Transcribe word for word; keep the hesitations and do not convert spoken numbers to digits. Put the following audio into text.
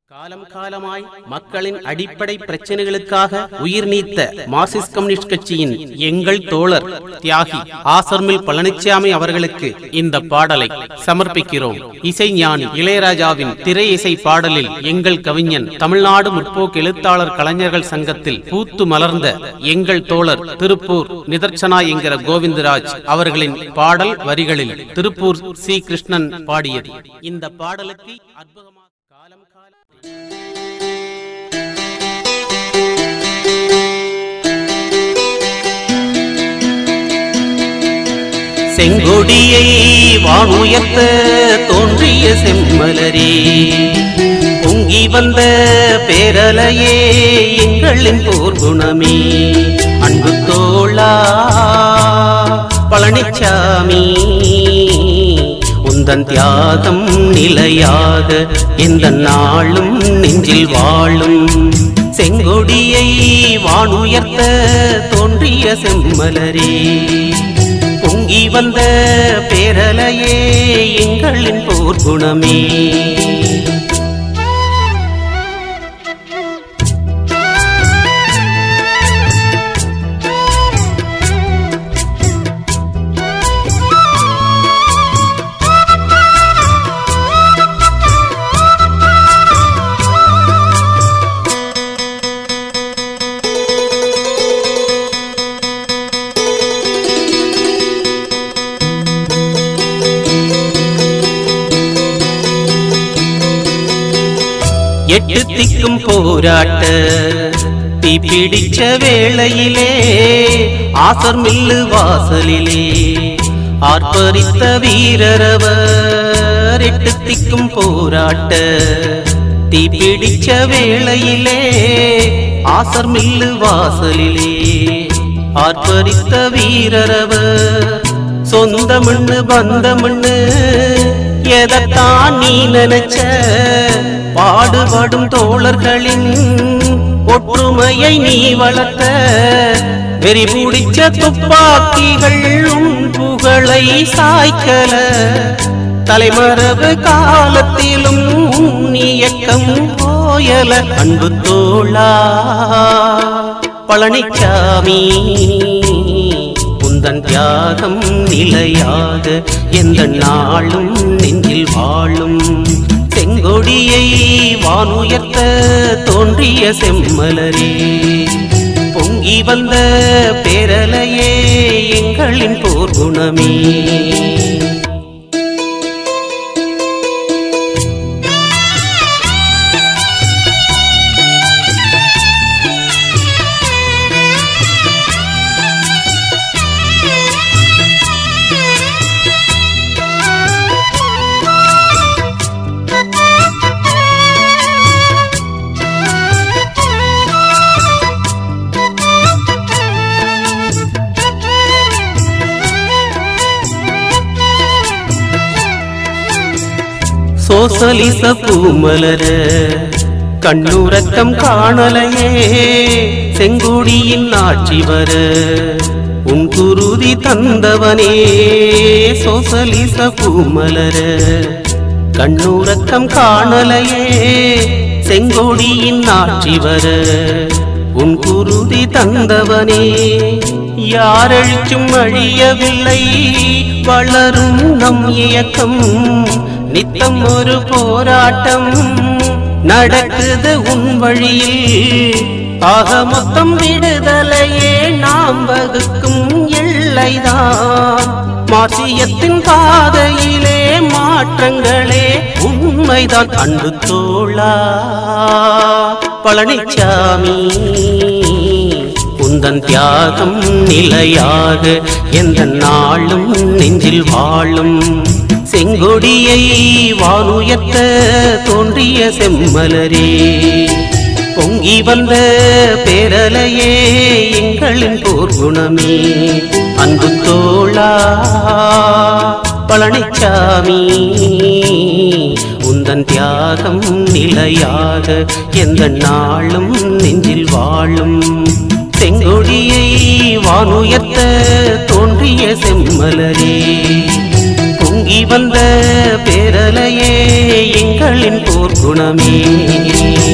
காலம் காலமாய் மக்களின் அடிப்படை பிரச்சனைகளுக்காக உயிர் நீத்த மார்க்சிஸ்ட் கம்யூனிஸ்ட் கட்சியின் எங்கள் தோழர் தியாகி ஆசர்மில் பழனிச்சாமி அவர்களுக்கு இந்த பாடலை சமர்ப்பிக்கிறோம். இசைஞானி இளையராஜாவின் திரை இசை பாடலில் எங்கள் கவிஞன் தமிழ்நாடு முற்போக்கு எழுத்தாளர் கலைஞர்கள் சங்கத்தில் பூத்து மலர்ந்த எங்கள் தோழர் திருப்பூர் நிதர்சனா என்கிற கோவிந்தராஜ் அவர்களின் பாடல் வரிகளில் திருப்பூர் சி கிருஷ்ணன் பாடியது. இந்த பாடலுக்கு அற்புதமாக காலம் காலம் செங்கொடியை வானுயர்த்த தோன்றிய செம்மலரே, பொங்கி வந்த பேரலையே எங்களின் போர்க்குணமே, அன்பு தோழா பழனிச்சாமி, உந்தன் தியாகம் நிலையாக எந்த நாளும் நெஞ்சில் வாழும். செங்கொடியை வானுயர்த்த தோன்றிய செம்மலரே, பொங்கி வந்த பேரலையே எங்களின் போர்க்குணமே, எட்டு திக்கும் போராட்ட தீ பிடிச்ச வேளையிலே, ஆசர் மில்லு வாசலிலே ஆர்ப்பரித்த வீரரவர். எட்டு திக்கும் போராட்ட தீ பிடிச்ச வேளையிலே, ஆசர் மில்லு வாசலிலே ஆர்ப்பரித்த வீரரவர். சொந்த மண்ணு பந்த மண்ணு எதைத்தான் நீ நினைச்ச, பாடுபடும் தோழர்களின் ஒற்றுமையை நீ வளர்த்த, வெறி பிடிச்ச துப்பாக்கிகள் உன் புகழை சாய்க்கல, தலைமரபு காலத்திலும் இயக்கம் போயல. அன்பு தோழா பழனிச்சாமி, உந்தன் தியாகம் நிலையாக எந்த நாளும் நெஞ்சில் வாழும். செங்கொடியை வானுயர்த்த தோன்றிய செம்மலரே, பொங்கி வந்த பேரலையே எங்களின் போர்க்குணமே, சோசலிச பூமலர கண்ணுறக்கம் காணலையே, செங்கொடியின் ஆட்சி வர உன் குருதி தந்தவனே. சோசலிச பூமலர கண்ணுறக்கம் காணலையே, செங்கொடியின் ஆட்சி வர உன் குருதி தந்தவனே. யாரெழுச்சும் அழியவில்லை, வளரும் நம் இயக்கம், நித்தம் ஒரு போராட்டம் நடக்குது உன் வழியில். ஆக மொத்தம் விடுதலையே நாம் வகுக்கும் எல்லைதான், மார்க்சியத்தின் பாதையிலே மாற்றங்களே உண்மைதான். அன்பு தோழா பழனிச்சாமி, உந்தன் தியாகம் நிலையாக எந்த நாளும் நெஞ்சில் வாழும். செங்கொடியை வானுயர்த்த தோன்றிய செம்மலரே, பொங்கி வந்த பேரலையே எங்களின் போர்க்குணமே, அன்பு தோழா பழனிச்சாமி, உந்தன் தியாகம் நிலையாக எந்த நாளும் நெஞ்சில் வாழும். செங்கொடியை வானுயர்த்த தோன்றிய செம்மலரே, பொங்கி வந்த பேரலையே எங்களின் போர்க்குணமே.